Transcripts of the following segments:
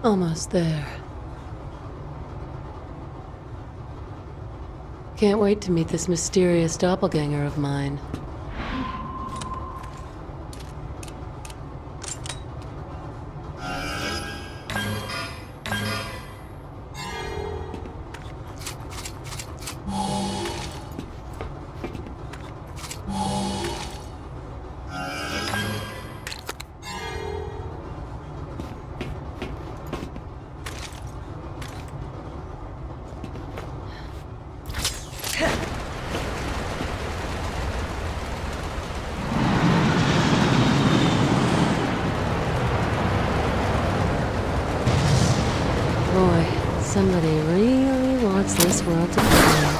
Almost there. Can't wait to meet this mysterious doppelganger of mine. Boy, somebody really wants this world to burn.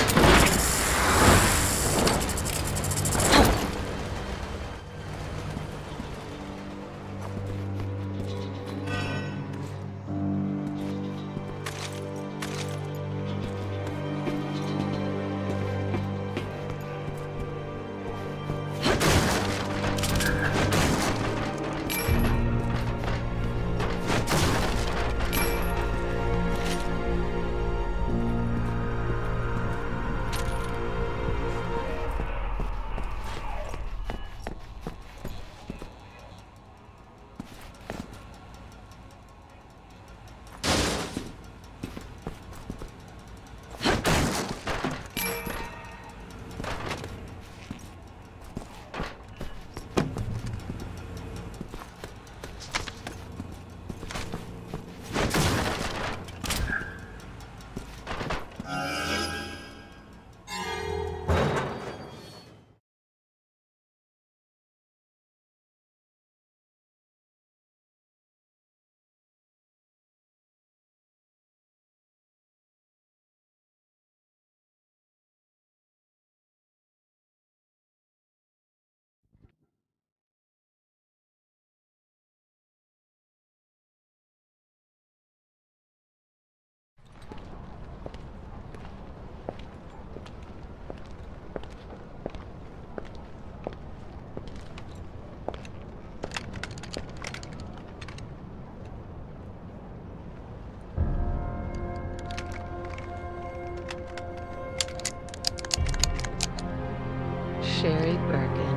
Sherry Birkin.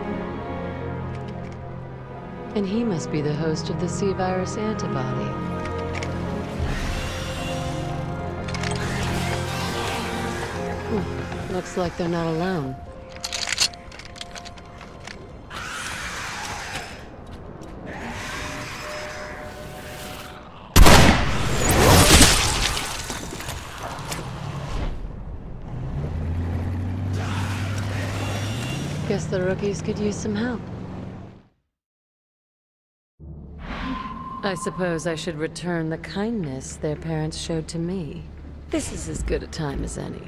And he must be the host of the C-virus antibody. Looks like they're not alone. Guess the rookies could use some help. I suppose I should return the kindness their parents showed to me. This is as good a time as any.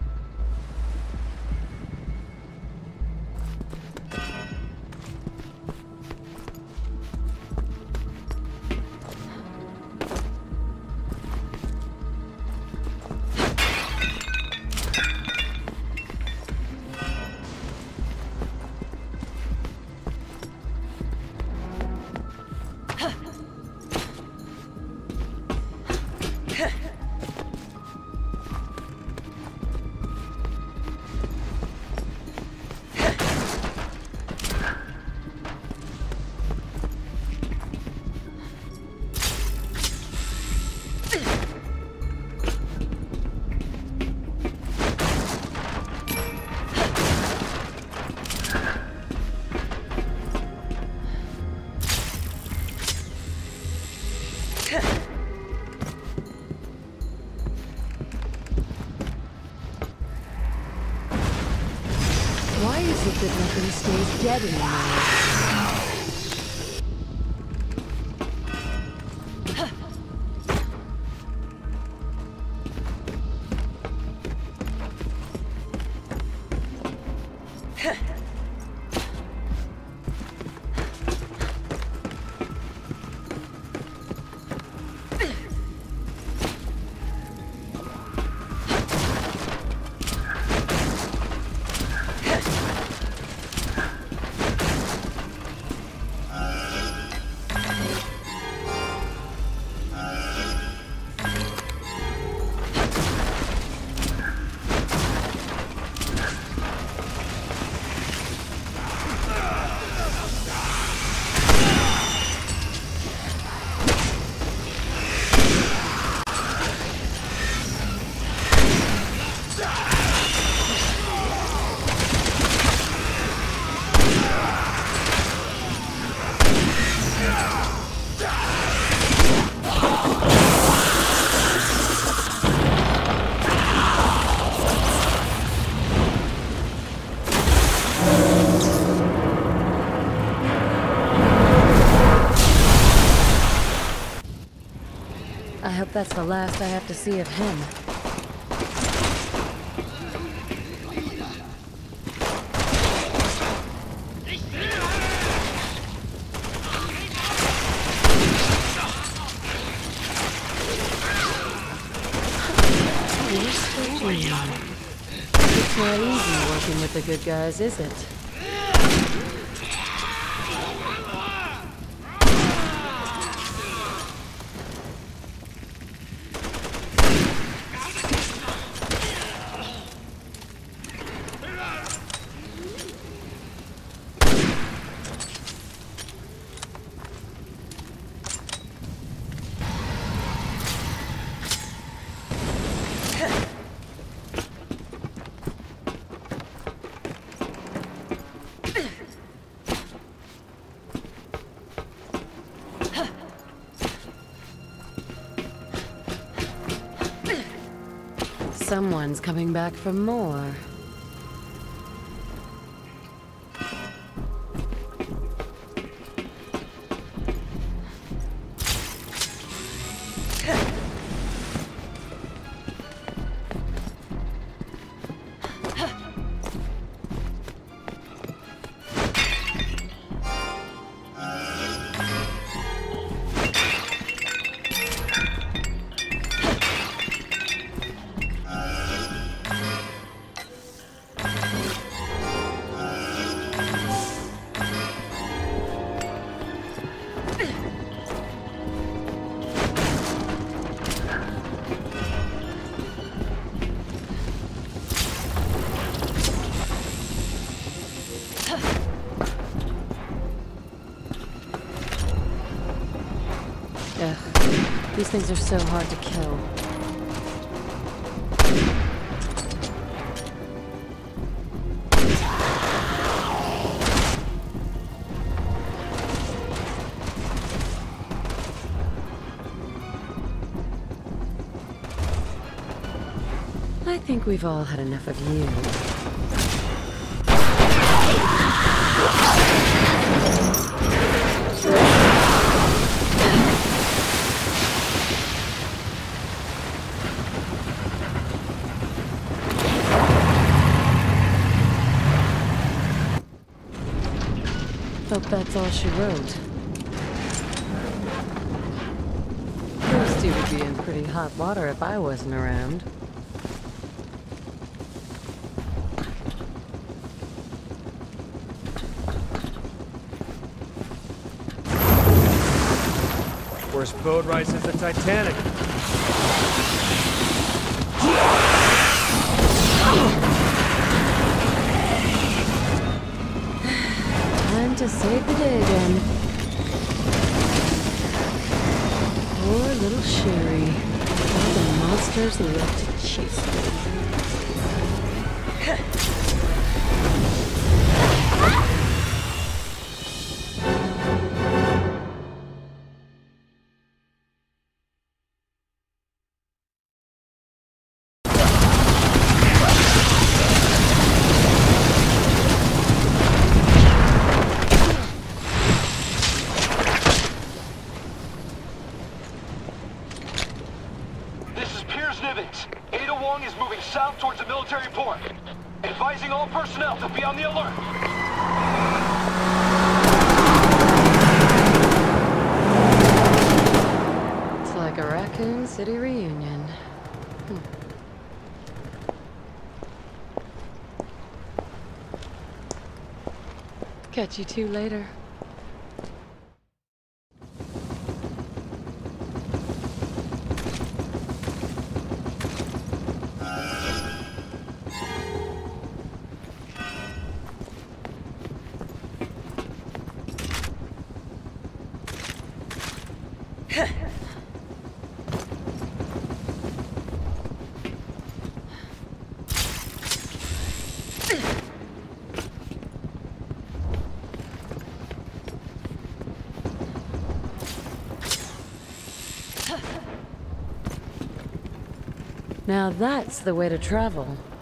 Why is it that nothing stays dead anymore? hope that's the last I have to see of him. It's not easy working with the good guys, is it? Someone's coming back for more. These things are so hard to kill. I think we've all had enough of you. Hope that's all she wrote. Kirsty would be in pretty hot water if I wasn't around. Worst boat ride since the Titanic. Time to save the day again. Poor little Sherry. All the monsters left to chase her. Ada Wong is moving south towards the military port. Advising all personnel to be on the alert. It's like a Raccoon City reunion. Catch you two later. Now that's the way to travel.